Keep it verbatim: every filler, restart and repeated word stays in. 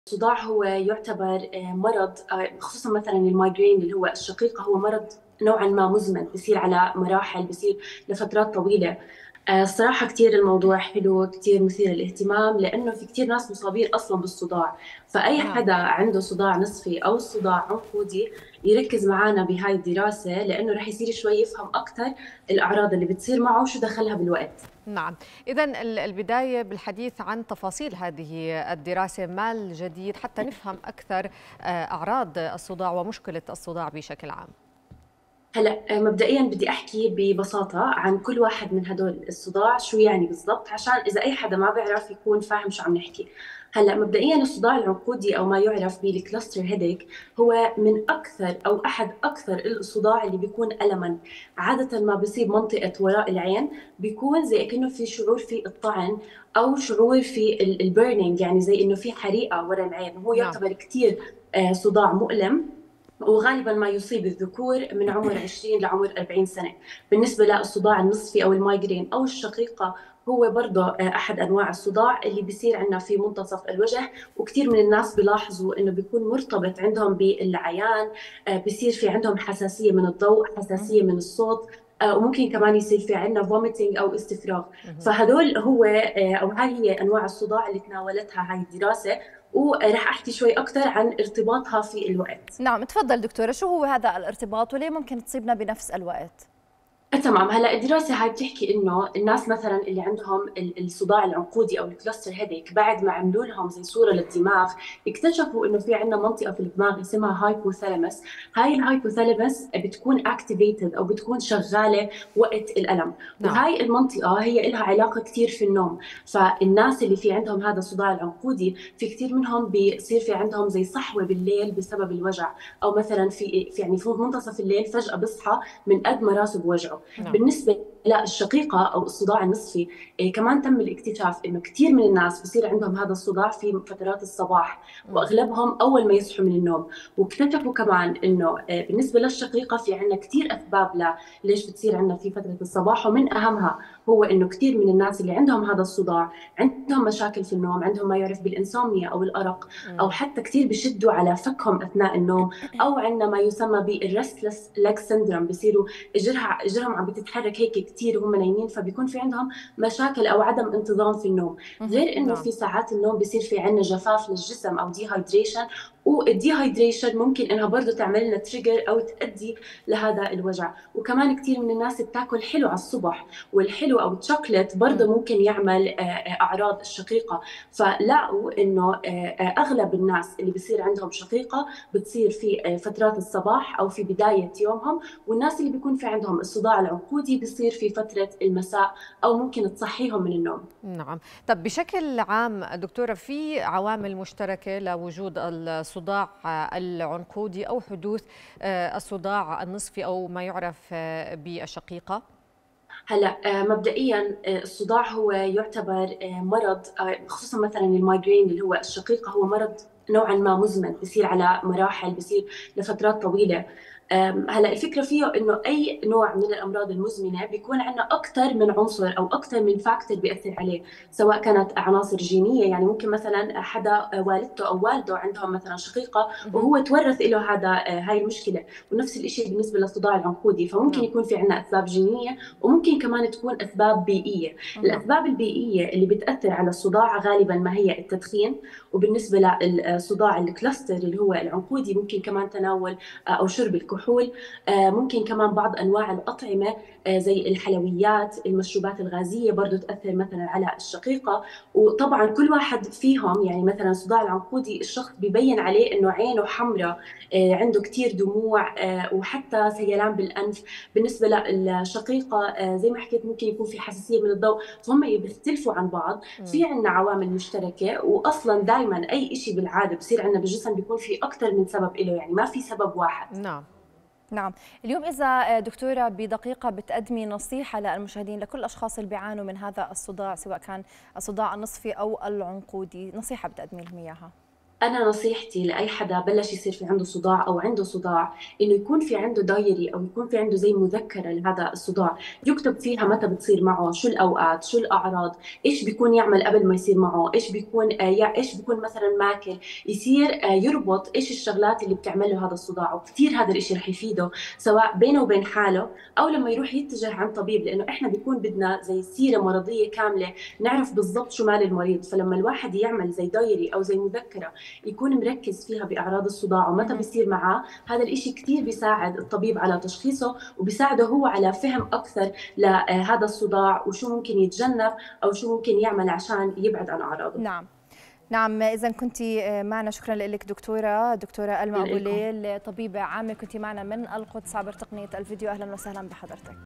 الصداع هو يعتبر آه، مرض، آه، خصوصا مثلا المايجرين اللي هو الشقيقة، هو مرض نوعا ما مزمن، بصير على مراحل، بصير لفترات طويلة. آه، الصراحة كتير الموضوع حلو، كتير مثير للاهتمام، لأنه في كتير ناس مصابين أصلا بالصداع. فأي نعم. حدا عنده صداع نصفي أو صداع عنقودي يركز معنا بهاي الدراسة، لأنه رح يصير شوي يفهم أكتر الأعراض اللي بتصير معه وشو دخلها بالوقت. نعم، إذا البداية بالحديث عن تفاصيل هذه الدراسة، ما الجديد حتى نفهم أكثر آه، أعراض الصداع ومشكلة الصداع بشكل عام؟ هلا، آه، مبدئيا بدي احكي ببساطه عن كل واحد من هدول الصداع شو يعني بالضبط، عشان اذا اي حدا ما بيعرف يكون فاهم شو عم نحكي. هلا مبدئيا الصداع العنقودي او ما يعرف بالكلاستر هيديك هو من اكثر او احد اكثر الصداع اللي بيكون الما. عاده ما بيصيب منطقه وراء العين، بيكون زي كأنه في شعور في الطعن، او شعور في البيرنينج، يعني زي انه في حريقه ورا العين، وهو نعم. يعتبر كثير صداع مؤلم. وغالبا ما يصيب الذكور من عمر عشرين لعمر أربعين سنة. بالنسبة للصداع النصفي أو المايجرين أو الشقيقة، هو برضه آه، أحد أنواع الصداع اللي بيصير عندنا في منتصف الوجه، وكثير من الناس بيلاحظوا إنه بيكون مرتبط عندهم بالعيان. آه، بيصير في عندهم حساسية من الضوء، حساسية مهم. من الصوت. آه، وممكن كمان يصير في عندنا فوميتنج أو استفراغ. مهم. فهدول هو آه، أو هاي هي أنواع الصداع اللي تناولتها هاي الدراسة، ورح أحكي شوي أكثر عن ارتباطها في الوقت. نعم، تفضل دكتورة، شو هو هذا الارتباط وليه ممكن تصيبنا بنفس الوقت؟ آه، تمام. هلا الدراسه هاي بتحكي انه الناس مثلا اللي عندهم ال- الصداع العنقودي او الكلاستر هيديك، بعد ما عملوا لهم زي صوره للدماغ، اكتشفوا انه في عندنا منطقه في الدماغ اسمها هايبوثالاموس. هاي الهايبوثالاموس بتكون اكتيفيتد او بتكون شغاله وقت الالم، نعم. وهاي المنطقه هي لها علاقه كثير في النوم. فالناس اللي في عندهم هذا الصداع العنقودي، في كثير منهم بيصير في عندهم زي صحوه بالليل بسبب الوجع، او مثلا في في يعني في منتصف الليل فجاه بصحى من قد ما راسه بوجعه. نعم. بالنسبة للشقيقة أو الصداع النصفي، إيه كمان تم الاكتشاف إنه كثير من الناس بصير عندهم هذا الصداع في فترات الصباح، مم. وأغلبهم أول ما يصحوا من النوم. واكتشفوا كمان إنه إيه بالنسبة للشقيقة في عندنا كثير أسباب ل ليش بتصير عندنا في فترة الصباح، ومن أهمها هو إنه كثير من الناس اللي عندهم هذا الصداع عندهم مشاكل في النوم، عندهم ما يعرف بالإنسومنيا أو الأرق، أو مم. حتى كثير بشدوا على فكهم أثناء النوم، أو عندنا ما يسمى بالريستلس ليج سيندروم، بصيروا اجرها اجرهم عم بتتحرك هيك كثير وهم نايمين، فبيكون في عندهم مشاكل او عدم انتظام في النوم. مهم. غير انه نعم. في ساعات النوم بصير في عندنا جفاف للجسم او ديهايدريشن، والديهايدريشن ممكن انها برضه تعمل لنا تريجر او تؤدي لهذا الوجع. وكمان كثير من الناس بتاكل حلو على الصبح، والحلو او الشوكليت مم. برضه ممكن يعمل آه، آه، اعراض الشقيقه. فلاقوا انه آه، آه، اغلب الناس اللي بصير عندهم شقيقه بتصير في آه، فترات الصباح او في بدايه يومهم، والناس اللي بيكون في عندهم الصداع العنقودي بيصير في فترة المساء، أو ممكن تصحيهم من النوم. نعم. طب بشكل عام دكتورة، في عوامل مشتركة لوجود الصداع العنقودي أو حدوث آه، الصداع النصفي أو ما يعرف آه، بالشقيقة؟ هلا، آه، مبدئيا آه، الصداع هو يعتبر آه، مرض، آه، خصوصا مثلا المايجرين اللي هو الشقيقة، هو مرض نوعا ما مزمن، بصير على مراحل، بصير لفترات طويلة. آم، هلا الفكرة فيه انه اي نوع من الامراض المزمنة بيكون عندنا اكثر من عنصر او اكثر من فاكتور بيأثر عليه، سواء كانت عناصر جينية، يعني ممكن مثلا حدا والدته او والده عندهم مثلا شقيقة مهم. وهو تورث له هذا آه، هاي المشكلة. ونفس الشيء بالنسبة للصداع العنقودي، فممكن نعم. يكون في عندنا اسباب جينية، وممكن كمان تكون أسباب بيئية. نعم. الأسباب البيئية اللي بتأثر على الصداع غالبا ما هي التدخين. وبالنسبة للصداع الكلاستر اللي هو العنقودي، ممكن كمان تناول آه، أو شرب الكحول. آه، ممكن كمان بعض أنواع الأطعمة، آه، زي الحلويات، المشروبات الغازية برضو تأثر مثلا على الشقيقة. وطبعا كل واحد فيهم، يعني مثلا صداع العنقودي الشخص بيبين عليه إنه عينه حمراء، آه، عنده كتير دموع، آه، وحتى سيلان بالأنف. بالنسبة للشقيقة آه، زي ما حكيت ممكن يكون في حساسية من الضوء، فهم بيختلفوا عن بعض. مم. في عنا عوامل مشتركة، وأصلا دائما أي إشي بالعادة بصير عنا بالجسم بيكون في أكثر من سبب له، يعني ما في سبب واحد. نعم. نعم. اليوم إذا دكتورة بدقيقة بتقدمي نصيحة للمشاهدين، لكل الأشخاص اللي بيعانوا من هذا الصداع، سواء كان الصداع النصفي أو العنقودي، نصيحة بتقدمي لهم إياها؟ أنا نصيحتي لأي حدا بلش يصير في عنده صداع أو عنده صداع، إنه يكون في عنده دايري أو يكون في عنده زي مذكرة لهذا الصداع، يكتب فيها متى بتصير معه، شو الأوقات، شو الأعراض، إيش بيكون يعمل قبل ما يصير معه، إيش بيكون آه يع- إيش بيكون مثلا ماكل، يصير آه يربط إيش الشغلات اللي بتعمل له هذا الصداع، وكثير هذا الإشي رح يفيده سواء بينه وبين حاله أو لما يروح يتجه عن طبيب، لأنه إحنا بيكون بدنا زي سيرة مرضية كاملة نعرف بالضبط شو مال المريض. فلما الواحد يعمل زي دايري أو زي مذكرة يكون مركز فيها بأعراض الصداع ومتى مهم. بيصير معاه، هذا الإشي كتير بيساعد الطبيب على تشخيصه وبيساعده هو على فهم أكثر لهذا الصداع وشو ممكن يتجنب أو شو ممكن يعمل عشان يبعد عن أعراضه. نعم نعم، إذا كنت معنا، شكرا لك دكتورة دكتورة ألما أبو لكم. ليل، طبيبة عامة، كنت معنا من القدس عبر تقنية الفيديو. أهلا وسهلا بحضرتك.